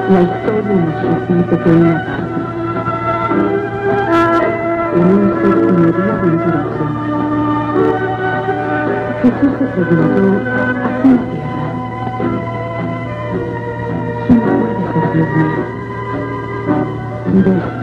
La historia nos repite que una tarde, en un séptimo día venturoso, Jesús se preguntó, aquí en tierra, ¿quién puede servirme?